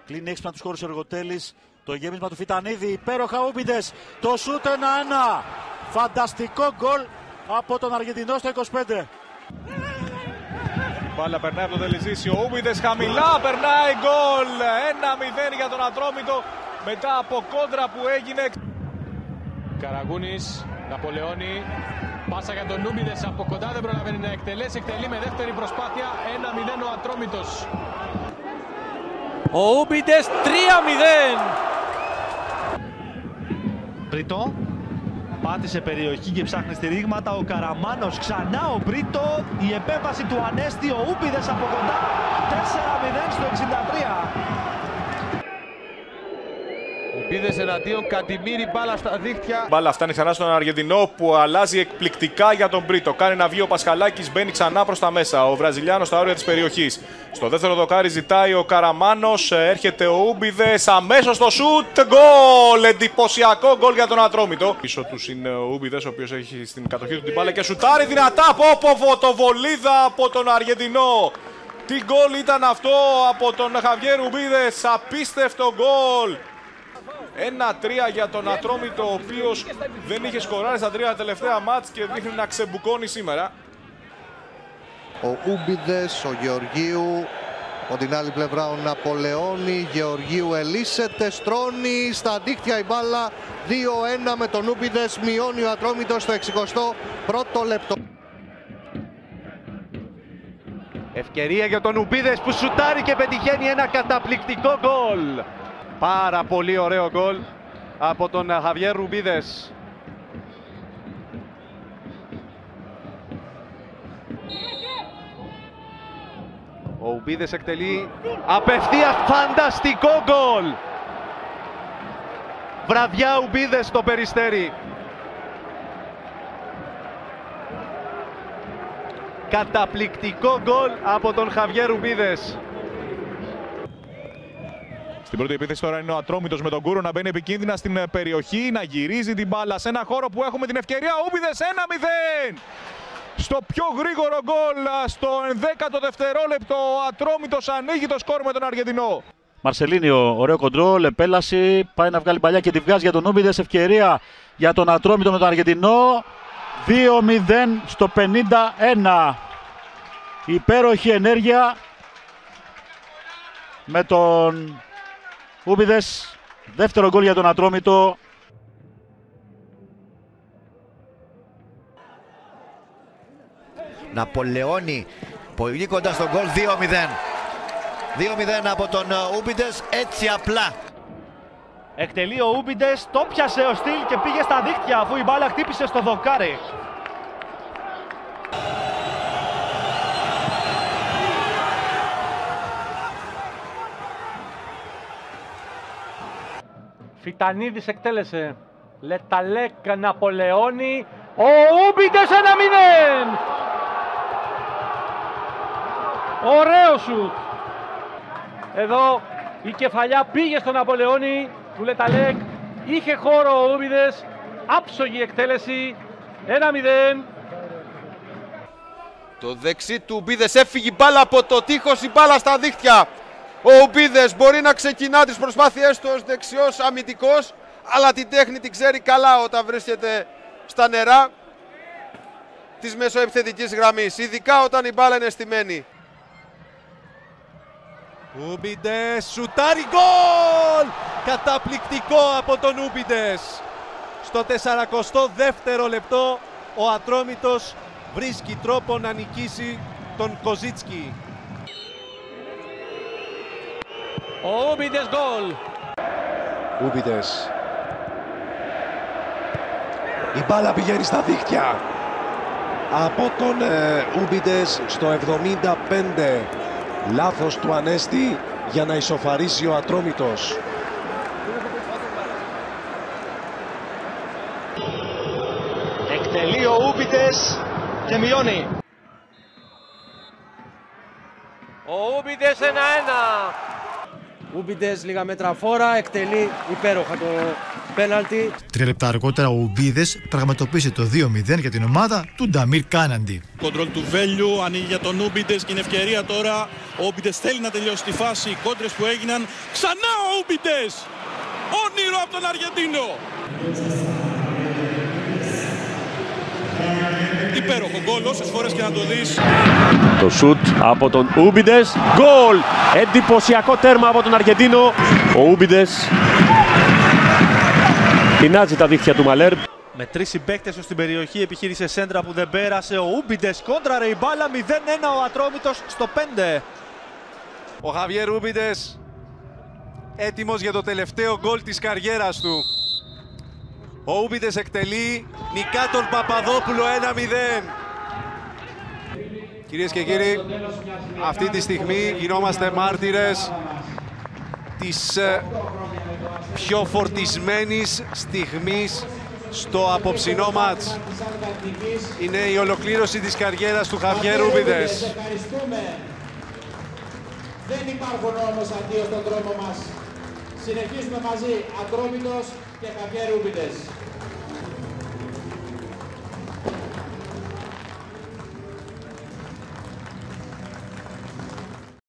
Κλείνει έξυπνα τους χώρους ο Εργοτέλης. Το γέμισμα του Φιτανίδη. Υπέροχα Ούμπιντες. Το σούτ 1-1. Φανταστικό γκολ από τον Αργεντινό στο 25. Μπάλα περνάει από το Δελιζήσι. Ο Ούμπιντες χαμηλά περνάει γκολ. 1-0 για τον Ατρόμητο μετά από κόντρα που έγινε. Καραγούνης, Ναπολεόνι. Πάσα για τον Ούμπιντες από κοντά, δεν προλαβαίνει να εκτελέσει. Εκτελεί με δεύτερη προσπάθεια. 1-0 ο Ατρόμητος. Ο Ούμπιντες 3-0. Μπρίτο πάτησε περιοχή και ψάχνει στηρίγματα. Ο Καραμάνος, ξανά ο Μπρίτο. Η επέμβαση του Ανέστη. Ο Ούμπιντες από κοντά. 4-0 στο 63. Ούμπιντες εναντίον Καντιμίρη, μπάλα στα δίχτυα. Μπάλα φτάνει ξανά στον Αργεντινό που αλλάζει εκπληκτικά για τον Μπρίτο. Κάνει ένα βίο ο Πασχαλάκης, μπαίνει ξανά προς τα μέσα. Ο Βραζιλιάνος στα όρια της περιοχής. Στο δεύτερο δοκάρι ζητάει ο Καραμάνος. Έρχεται ο Ούμπιντες αμέσως στο σουτ. Γκολ! Εντυπωσιακό γκολ για τον Ατρόμητο. Πίσω τους είναι ο Ούμπιντες, ο οποίος έχει στην κατοχή του την μπάλα και σουτάρει δυνατά από φωτοβολίδα από τον Αργεντινό. Τι γκολ ήταν αυτό από τον Χαβιέρ Ούμπιντες. Απίστευτο γκολ. 1-3 για τον Ατρόμητο, ο οποίος δεν είχε σκοράρει στα 3 τελευταία μάτς και δείχνει να ξεμπουκώνει σήμερα. Ο Ούμπιντες, ο Γεωργίου, από την άλλη πλευρά ο Ναπολεόνι, Γεωργίου ελίσσεται, στρώνει στα δίχτυα η μπάλα, 2-1 με τον Ούμπιντες, μειώνει ο Ατρόμητος στο 61ο λεπτό. Ευκαιρία για τον Ούμπιντες που σουτάρει και πετυχαίνει ένα καταπληκτικό γκολ. Πάρα πολύ ωραίο γκολ από τον Χαβιέρ Ούμπιντες. Ο Ούμπιντες εκτελεί απευθείας φανταστικό γκολ. Βραδιά Ούμπιντες στο Περιστέρι. Καταπληκτικό γκολ από τον Χαβιέρ Ούμπιντες. Στην πρώτη επίθεση τώρα είναι ο Ατρόμητος με τον Κούρο να μπαίνει επικίνδυνα στην περιοχή, να γυρίζει την μπάλα σε ένα χώρο που έχουμε την ευκαιρία. Ούμπιντες 1-0! Στο πιο γρήγορο γκολ, στο 11ο δευτερόλεπτο, ο Ατρόμητος ανοίγει το σκορ με τον Αργεντινό. Μαρσελίνιο, ωραίο κοντρόλ, επέλαση, πάει να βγάλει παλιά και τη βγάζει για τον Ούμπιντες. Ευκαιρία για τον Ατρόμητο με τον Αργεντινό. 2-0 στο 51. Υπέροχη ενέργεια με τον Ούμπιντες. Δεύτερο γκολ για τον Ατρόμητο. Ναπολεόνι, πολύ κοντά στον γκολ, 2-0. 2-0 από τον Ούμπιντες, έτσι απλά. Εκτελεί ο Ούμπιντες, το πιάσε ο Στυλ και πήγε στα δίχτυα αφού η μπάλα χτύπησε στο δοκάρι. Φιτανίδης εκτέλεσε. Λεταλέκ, Ναπολεόνι. Ο Ούμπιντες 1-0. Ωραίο σουτ. Εδώ η κεφαλιά πήγε στον Ναπολεόνι του Λεταλέκ. Είχε χώρο ο Ούμπιντες. Άψογη εκτέλεση. 1-0. Το δεξί του Ούμπιντες έφυγε η μπάλα από το τείχος, η μπάλα στα δίχτυα. Ο Ούμπιντες μπορεί να ξεκινά τις προσπάθειές του ως δεξιός αμυντικός, αλλά την τέχνη την ξέρει καλά όταν βρίσκεται στα νερά της μεσοεπιθετικής γραμμής, ειδικά όταν η μπάλα είναι στημένη. Ούμπιντες, σουτάρει γκολ! Καταπληκτικό από τον Ούμπιντες. Στο 42ο λεπτό ο Ατρόμητος βρίσκει τρόπο να νικήσει τον Κοζίτσκι. Ο Ούμπιντες γκολ. Ούμπιντες. Η μπάλα πηγαίνει στα δίχτυα από τον Ούμπιντες στο 75. Λάθος του Ανέστη για να ισοφαρίσει ο Ατρόμητος. Εκτελεί ο Ούμπιντες και μειώνει. Ο Ούμπιντες 1-1. Ούμπιντες λίγα μέτρα φόρα, εκτελεί υπέροχα το πέναλτι. 3 λεπτά αργότερα ο Ούμπιδες πραγματοποίησε το 2-0 για την ομάδα του Νταμίρ Κάναντι. Κοντρόλ του Βέλιου, ανοίγει για τον Ούμπιντες και είναι ευκαιρία τώρα. Ο Ούμπιντες θέλει να τελειώσει τη φάση, οι κόντρες που έγιναν. Ξανά ο Ούμπιντες! Όνειρο από τον Αργεντίνο! Υπέροχο γκολ, όσες φορές και να το δεις. Το σουτ από τον Ούμπιντες, γκολ! Εντυπωσιακό τέρμα από τον Αργεντίνο. Ο Ούμπιντες τεινάζει τα δίχτυα του Μαλέρ. Με 3 συμπαίκτες στην περιοχή επιχείρησε σέντρα που δεν πέρασε. Ο Ούμπιντες κόντραρε η μπάλα, 0-1 ο Ατρόμητος στο 5. Ο Χαβιέρ Ούμπιντες έτοιμος για το τελευταίο γκολ της καριέρας του. Ο Ούμπιντες εκτελεί, νικά τον Παπαδόπουλο 1-0. Κυρίες και κύριοι, αυτή τη στιγμή γινόμαστε μάρτυρες της πιο φορτισμένης στιγμής στο απόψινό μάτς. Είναι η ολοκλήρωση της καριέρας του Χαβιέρ Ούμπιντες. Δεν υπάρχουν όμως αντίο στον δρόμο μας. Συνεχίζουμε μαζί, Ατρόμητος και Χαβιέρ Ούμπιντες.